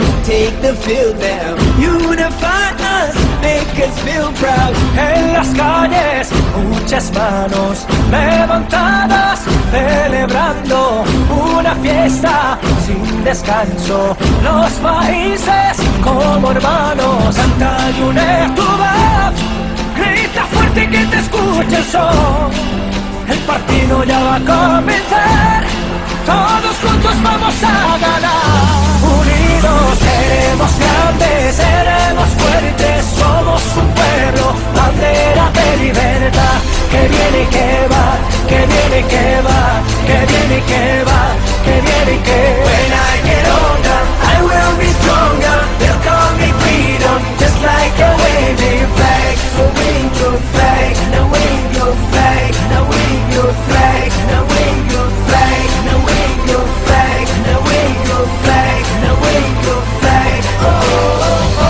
take the field now. Unify us, make us feel proud. En las calles, muchas manos levantadas, celebrando una fiesta sin descanso. Los países como hermanos, canta y une tu voz. Grita fuerte que te escuche el sol. El partido ya va a comenzar. Todos juntos vamos a ganar. Unidos seremos grandes, seremos fuertes. Somos un pueblo, bandera de libertad. Que viene y que va, que viene y que va, que viene y que va, que viene y que va. When I get older, I will be stronger. They'll call me freedom, just like a waving flag. So wave your flag, now wave your flag, now wave your flag, now wave your flag, now wave your flag, now wave your flag, now wave your flag. Oh, oh,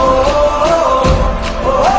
oh, oh,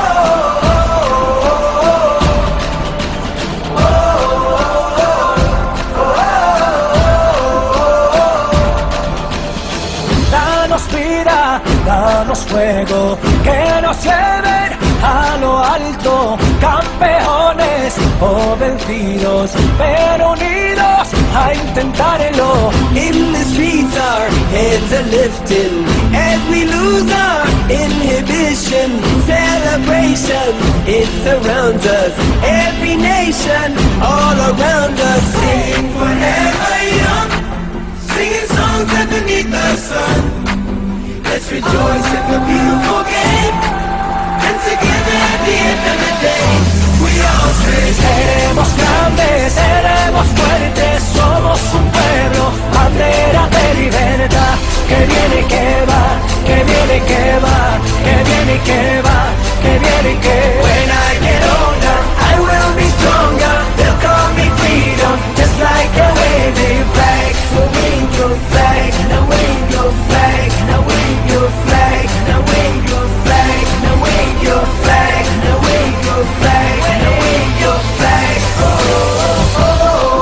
Danos vida, danos fuego, que nos lleven a lo alto, campeones o vencidos, pero unidos a intentarlo. in the streets our heads are lifting as we lose our inhibition. Celebration, it surrounds us, every nation all around us. Sing forever young, singing songs underneath the sun. Let's rejoice in the beautiful game, and together at the end of the day we all say Seremos grandes, seremos fuertes, somos un pueblo, bandera de libertad. Que viene y que va, que viene y que va, que viene y que va, que viene y que va. when I get older, I will be stronger. They'll call me freedom, just like a waving flag. So wave your flag, now wave your flag, now wave your flag, now wave your flag, now wave your flag, now wave your flag, now wave your flag. Oh, oh, oh,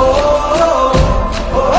oh,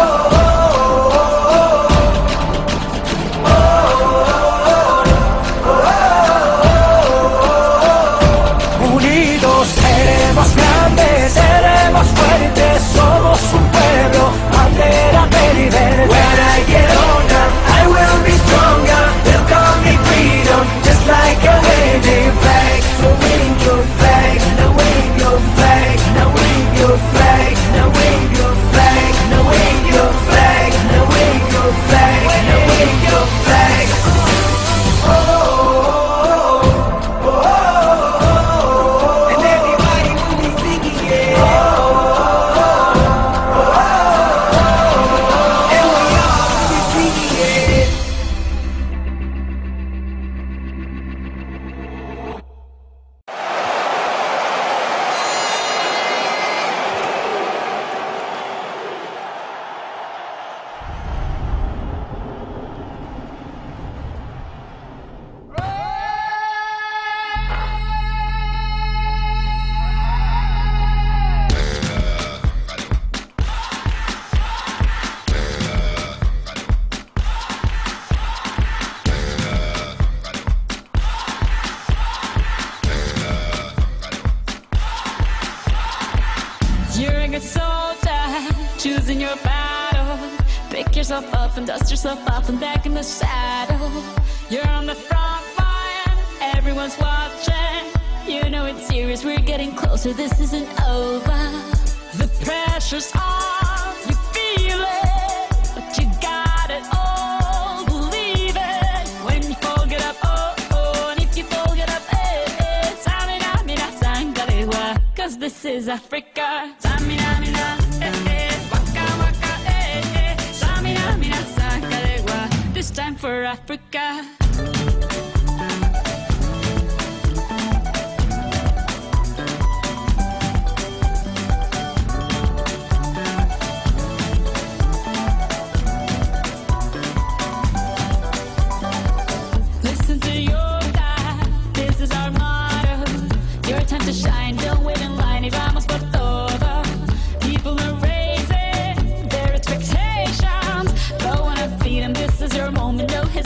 Unidos seremos grandes, seremos fuertes, somos un pueblo, bandera de libertad. when I get older, I will be stronger. They'll call me freedom, just like a waving flag. So wave your flag, now wave your flag, now wave your flag, now wave your flag, now wave your flag, now wave your flag, now wave your flag. Oh, oh, oh, oh, and everybody will be singing it. And we all will be singing it. You're a good soldier, choosing your battle. Pick yourself up and dust yourself off and back in the saddle. You're on the front line, everyone's watching. You know it's serious, we're getting closer, this isn't over. The pressure's on, you feel it, but you got it all, believe it. When you fall, get up, oh, oh, and if you fall, get up, eh, eh. Samina, mina, sangalewa, 'cause this is Africa. Samina, mina, eh, eh, waka, waka, eh, eh. Samina, mina, sangalewa, this time for Africa. Listen to your God, this is our motto. Your time to shine, don't wait in line, y vamos por todo. People are raising their expectations. Go on and feed them, this is your moment, no hesitation.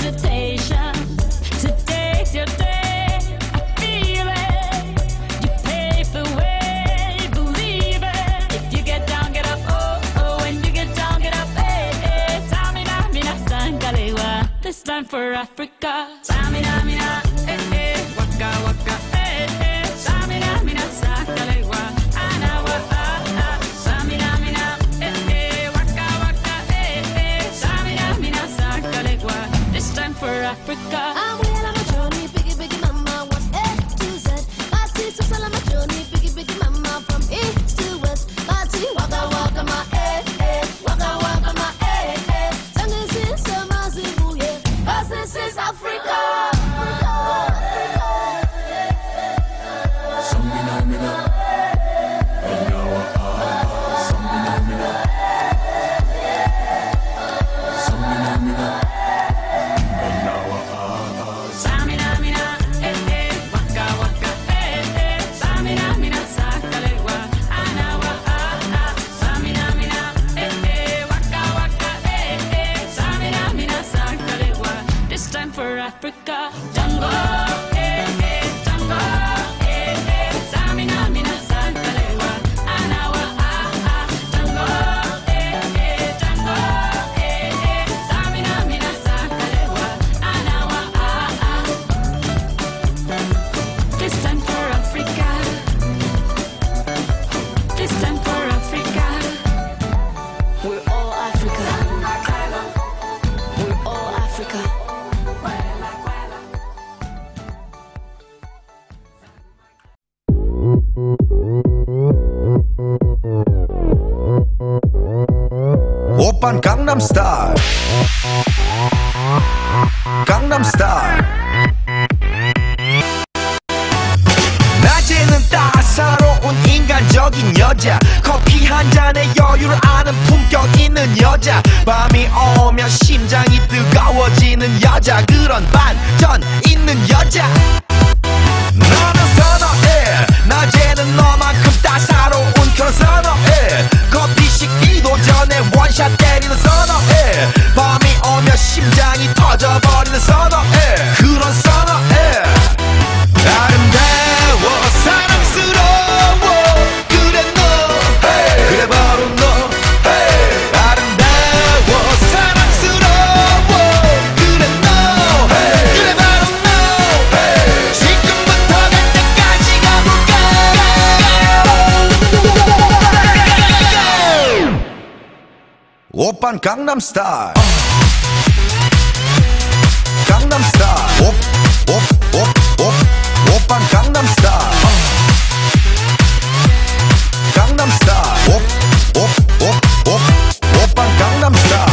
This time for Africa. Samina mina, waka waka, Samina mina, sakalewa, anawa, Samina mina, waka waka, Samina mina, sakalewa. This time for Africa. I'm well on my journey, biggie biggie mama, what's A to Z? My sister's all on my journey, biggie biggie mama, from east to west. My tea, waka waka my waka waka my Tango since summer's in Booye, 'cause this is Africa. Africa, Tango, Tango, Samina mina sakalewa, anawa, Tango, Tango, Samina mina sakalewa, anawa, This time for Africa. This time for Africa. We're all Africa. We're all Africa. 오빤 강남스타일 강남스타일 낮에는 따사로운 인간적인 여자 커피 한 잔에 여유를 아는 품격 있는 여자 밤이 오면 심장이 뜨거워지는 여자 그런 반전 있는 여자 너는 선어해 낮에는 너만큼 따사로운 그런 선어해 커피 식기도 전에 원샷 때리는 선어해 밤이 오면 심장이 터져버리는 선어해 그런 선어해 아름다워 사랑스러워 그래 너 hey. 그래 바로 너 hey. 아름다워 사랑스러워 그래 너 hey. 그래 바로 너 hey. 지금부터 갈 때까지 가볼까 오빤 강남스타일 강남스타일 오빤 강남스타일 강남스타일 오빤 강남스타일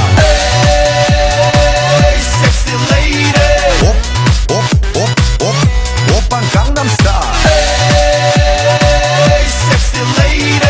Hey sexy lady 오빤 강남스타일 Hey sexy lady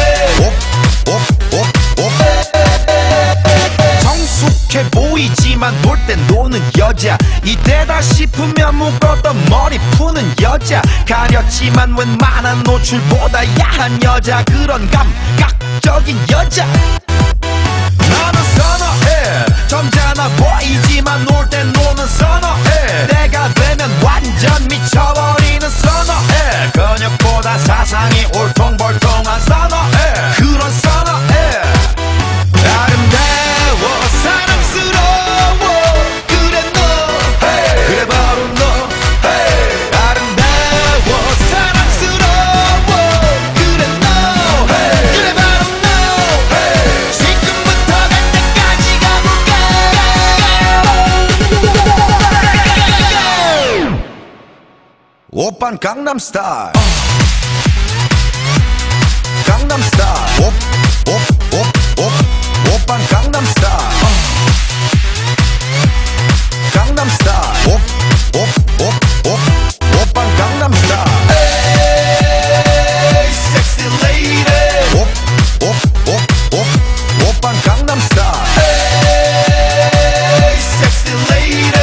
성숙해 보이지만 놀 땐 노는 여자 이때다 싶으면 묶었던 머리 푸는 여자 가렸지만 웬만한 노출보다 야한 여자 그런 감각적인 여자 나는 선어해 점잖아 보이지만 놀 땐 노는 선어해 내가 되면 완전 미쳐버리는 선어해 근육보다 사상이 울퉁불퉁한 선어해 그런 선어해 아름다워 사랑스러워 그래 너 hey. 그래 바로 너 hey. 아름다워 사랑스러워 그래 너 hey. 그래 바로 너 hey. 지금부터 갈 때까지 가볼까 오빤 강남스타일 강남스타일 오빤 강남스타일 강남스타일 오빤 강남스타일 Hey sexy lady 오빤 강남스타일 Hey sexy lady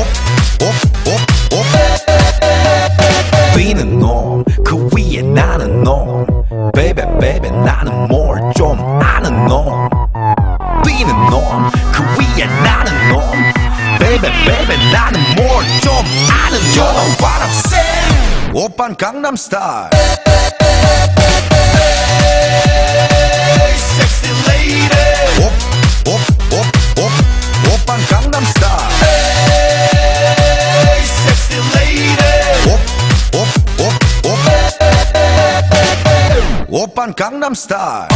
비는 놈 그 위에 나는 놈 Baby baby 나는 뭘 좀 아는 놈 비는 놈 그 위에 나는 놈 Baby baby 나는 뭘 좀 아는 놈 You know what I'm saying 오빤 강남스타일 Hey sexy lady 오빤 강남스타일 강남스타일.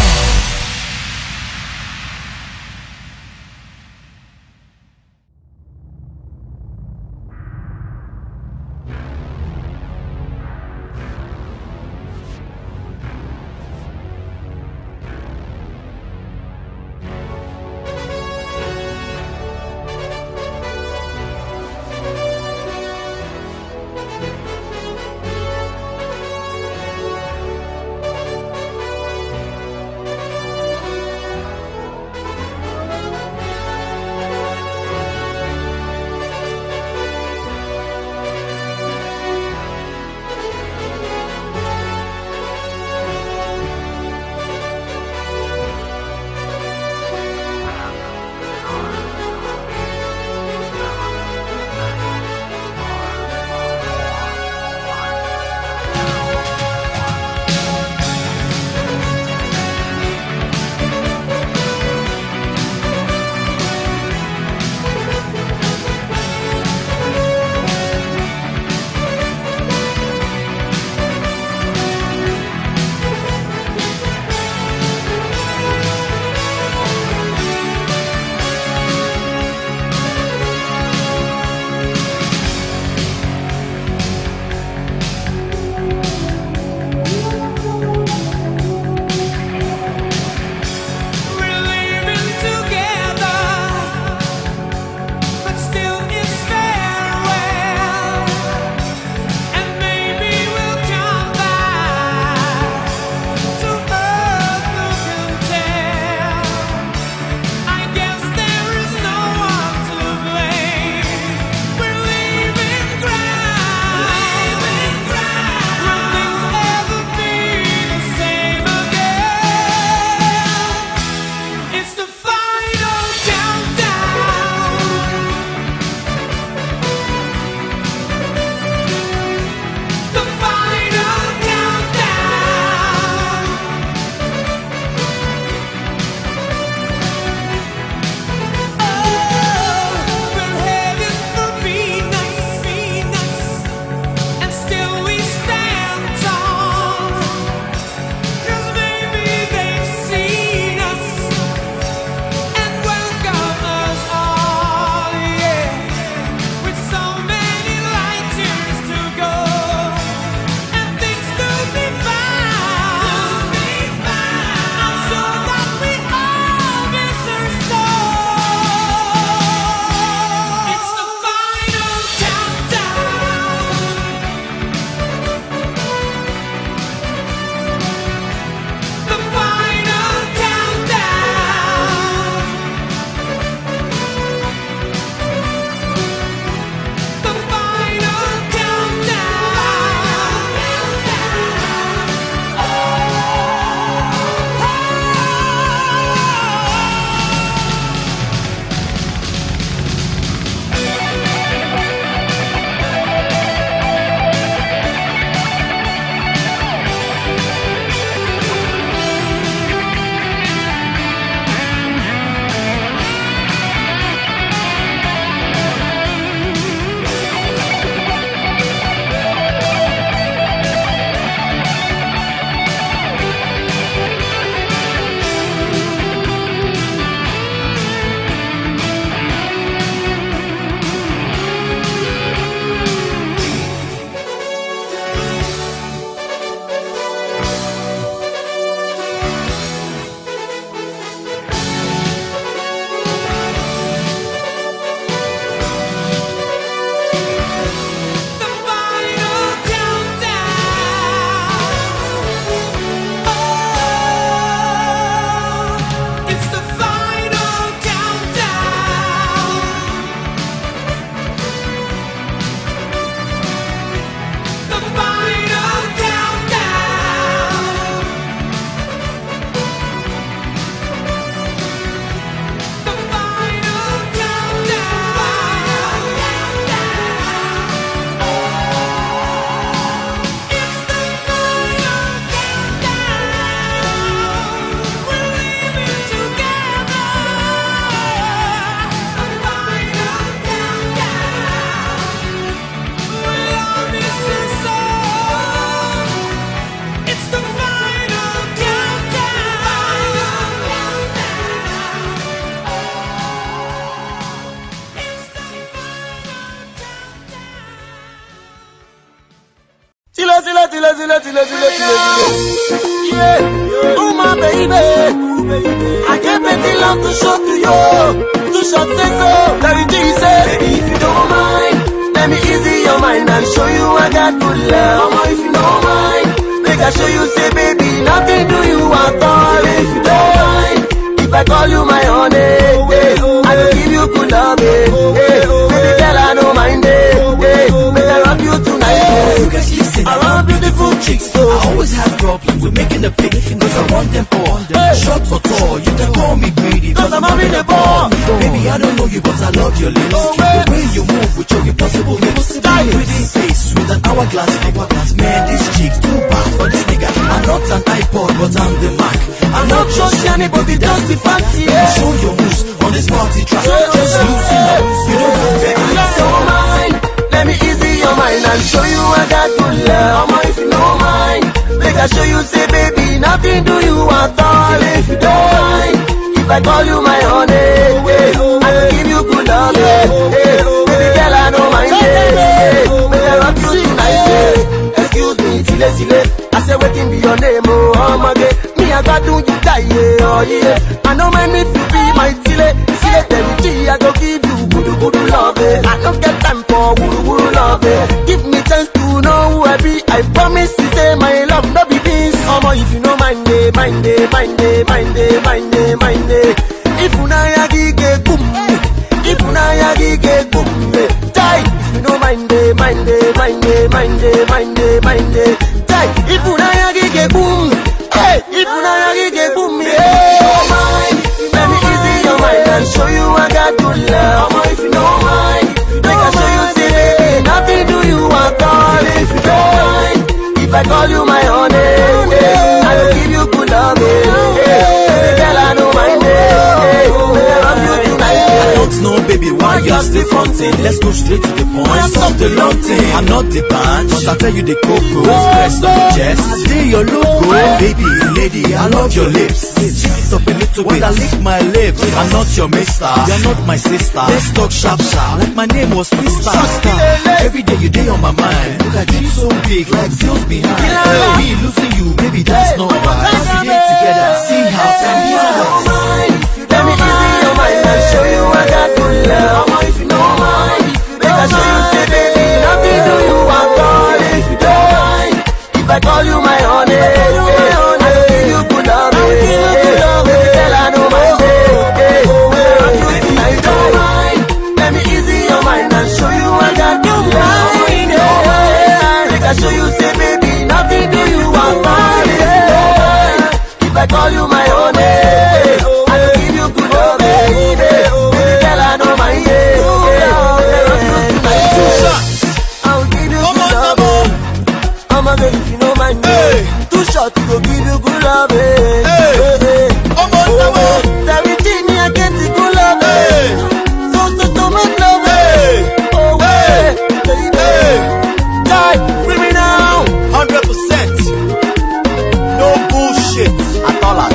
Tila. Yeah, oh my baby, I get plenty love to show to you. To show to go, Daddy G said, baby if you don't mind, let me easy your mind and show you I got good love. Mama if you don't mind, make I show you say baby nothing do you at all. If you don't mind, if I call you my honey, I will give you good love. Baby girl I don't mind it, make I rock you tonight. You guys listen, I love beautiful chicks, so I always have problems with making a pick, cause I want them all. Short or tall, you can call me greedy, cause I'm having a ball. Baby, I don't know you, but I love your lips. The way you move with your impossible hips. Pretty face with an hourglass lip. Man, this chick's too bad for this nigga. I'm not an iPod, but I'm the Mac. I'm not just anybody, just the fact. Show your moves on this party track. Just loosen up, you don't have baby. Don't mind, let me easy your mind and show you I got good love. Mama, if you don't mind, make I show you say baby nothing do you at all. If you don't mind, if I call you my honey, I will give you good love. Baby girl I don't mind it, make I rock you tonight. Excuse me, Tile, I say waiting be your name, oh my God. Me I got do you die, oh yeah. I know my need to be my Tile, I go give you good love. I don't get time for good love. Give me chance to know who I be. I promise to say my love no be this. If you know mind it. If you know ya gige boom, if you know ya gige boom, die. If you know mind it. Die. If you know ya gige boom, hey. If you know ya gige boom, yeah. Don't mind, let me easy your mind and show you I got good love. Mama, if you don't mind, make I show you say baby nothing do you at all. If you don't mind, if I call you my honey, I will give you good love. Girl I don't mind it, I love you tonight. I don't know baby why you're still fronting. Let's go straight to the point, stop the long thing. I'm not the band, but I tell you the cocoa. Rest on the chest, see your logo. Baby, lady, I love your lips. Shift it up a little bit, I lick my lips. I'm not your mister, you're not my sister. Let's talk sharp, like my name was Mr. Every day you day on my mind. Look at you so big, like seals behind. Me losing you, baby, that's not right. We get together, see how time don't mind, let me easy your mind and show you I got good love. Mama, if you don't mind, make I show you say baby nothing do you at all. If you don't mind, if I call you my honey, I will give you good love. Baby girl I don't mind it, I don't mind, let me easy your mind and show you I got good love. Make I show you say baby nothing do you at all. If I call you my honey, I will give you good love. Baby girl I don't mind it, I will give you good love. I'm a girl if you don't mind me. Too short to go give you good love. Everything me I get the good love. So much love. Oh baby, die, bring me now. 100%. No bullshit at all.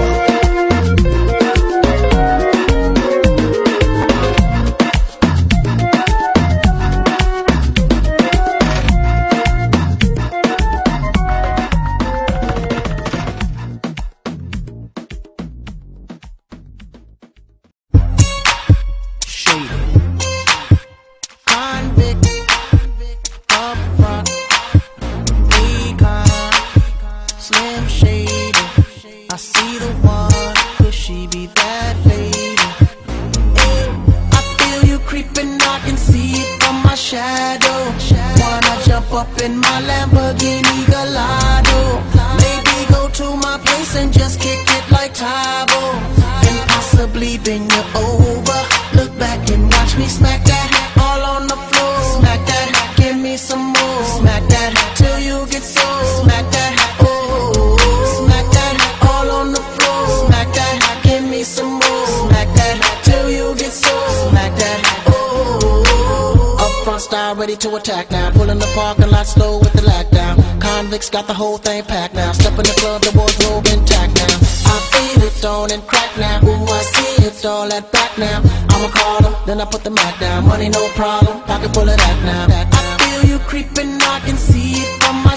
Up in my Lamborghini Gallardo, maybe go to my place and just kick it like Tybo, and possibly bend you over. Look back and watch me smack that all on the floor. Smack that, give me some more. Smack that till you get so. Smack that, oh, smack that all on the floor. Smack that, give me some more. Smack that till you get so. Smack that, oh. Up front style, ready to attack now. Pull in the parking lot slow with the lag down. Convicts got the whole thing packed now. Step in the club, the wardrobe intact now. I feel it on and crack now. Ooh, I see it all at back now. I'ma call her, then I put the Mac down. Money no problem, pocket full of that now. I feel you creeping, I can see it from my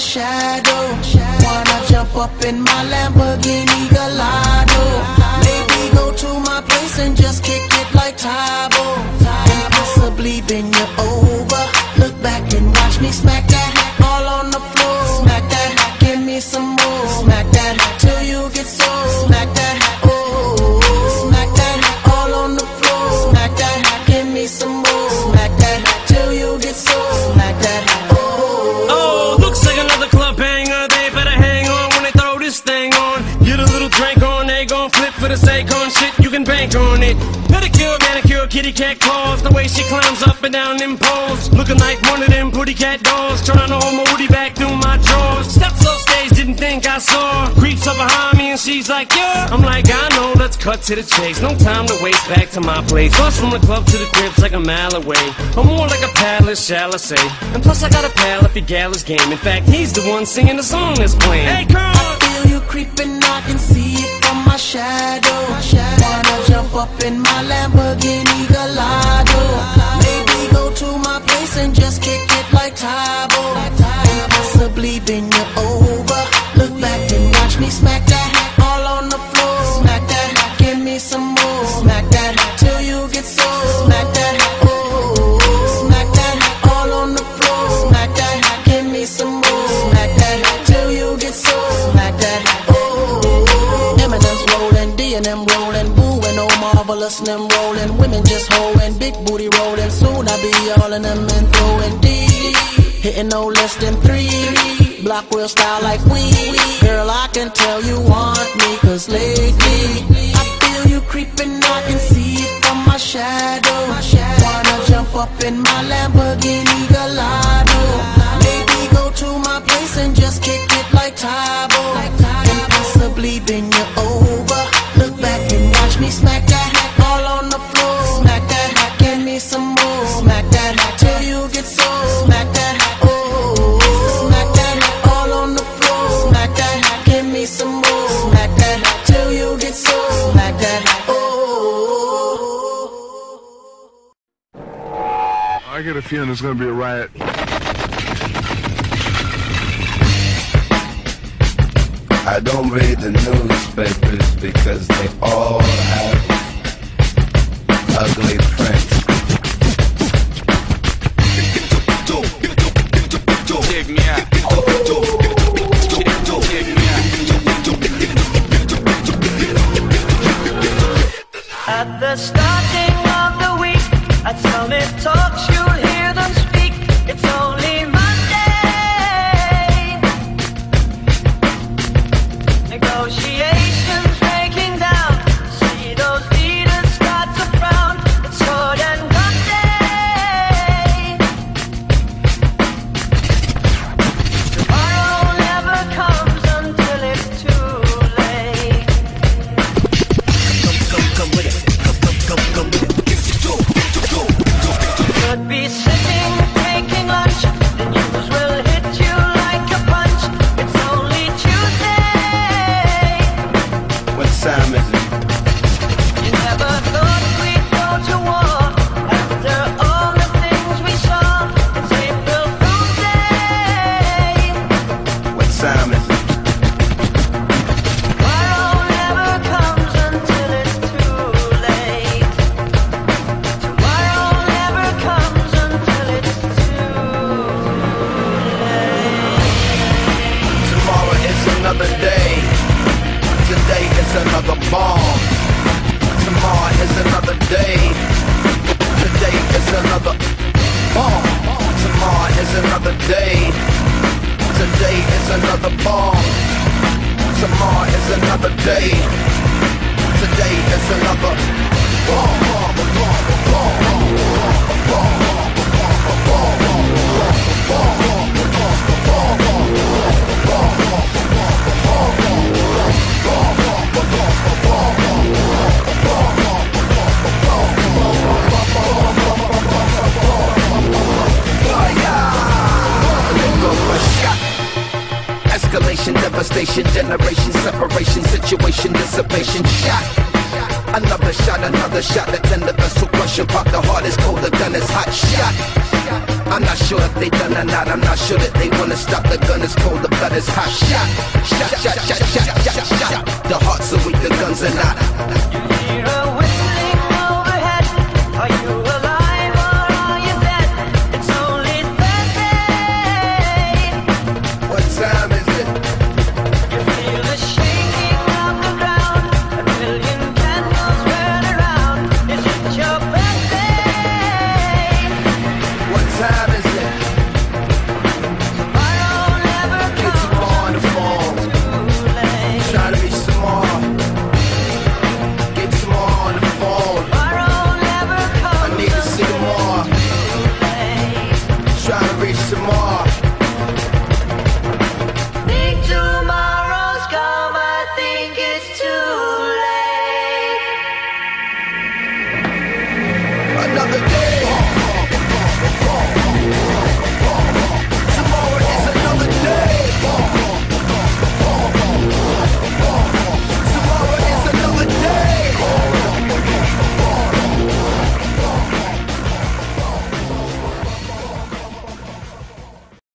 shadow. Wanna jump up in my Lamborghini Gallardo. Maybe go to my place and just kick it like Tybo. And possibly bend you over. Look back and watch me smack that all on the floor. Smack that, give me some more. Smack that till you get so. Smack that, oh. Smack that all on the floor. Smack that, give me some more. Smack that till you get so. Smack that, oh. Oh, looks like another club banger. They better hang on when they throw this thing on. Get a little drink on, they gon' flip for the sake on shit. You can bank on it. Pedicure, manicure, kitty cat claws. The way she climbs up and down them poles, looking like one of them pretty cat dolls. Trying to hold my woody back through my drawers. Steps off stage, didn't think I saw. Creeps up behind me and she's like, yeah. I'm like, I know, let's cut to the chase. No time to waste, back to my place. Bus from the club to the crib's like a mile away. I'm more like a palace, shall I say. And plus I got a pal if your gal is game. In fact, he's the one singing the song that's playing. Hey, girl! I feel you creeping, I can see it from my shadow. Wanna jump up in my Lamborghini Gallardo. Maybe go to my place and just kick it like Tybo. And possibly bend you over. Look back and watch me smack that all on the floor. Smack that, give me some more. Smack that till you get so. Smack that, oh. Smack that all on the floor. Smack that, give me some more. Smack that till you get so. Smack that, oh. Eminem's rolling, D and M rolling, Boo and Oh Marvelous and them rolling. Women just holding, big booty rolling. Soon I'll be all in them and throwing D. Hitting no less than 3. Block wheel style like we. Girl, I can tell you want me, cause lately I feel you creeping, I can see it from my shadow. Wanna jump up in my Lamborghini Gallardo. Maybe go to my place and just kick it like Tybo. And possibly bend you over. Look back and watch me smack that all on the floor. Smack that, give me some more. Smack that till you get so. Smack that, oh. Smack that all on the floor. Smack that, give me some more. Smack that till you get so. Smack that, oh. I get a feeling there's gonna be a riot. I don't read the newspapers because they all have ugly prints. Take me out. At the starting of the week, at Summit Talks you'll hear them speak. It's only Monday. Negotiations breaking down. See those leaders start to frown. It's good and Monday. Tomorrow never comes until it's too late. Come with it. Come with it. Could be sitting, taking lunch. The news will hit you like a punch. It's only Tuesday. What time is it? You never thought we'd go to war after all the things we saw. It's April Fool's Day. What time is it? Tomorrow never comes until it's too late. Tomorrow never comes until it's too late. Tomorrow is another day. Today is another bomb. Tomorrow is another day. Today is another bomb. Tomorrow is another day. Today is another bomb. Tomorrow is another day. Today is another Escalation, devastation, generation, separation, situation, dissipation, shot. Another shot, that then the vessel crush and pop. The heart is cold, the gun is hot. Shot. I'm not sure if they done or not. I'm not sure that they wanna stop. The gun is cold, the blood is hot. Shot. The heart's so weak, the guns are not. Hear a whistling overhead. Are you alive or are you dead? It's only Thursday. What time is it? You feel the shaking of the ground. A million candles burn around. Is it your birthday? What time is it?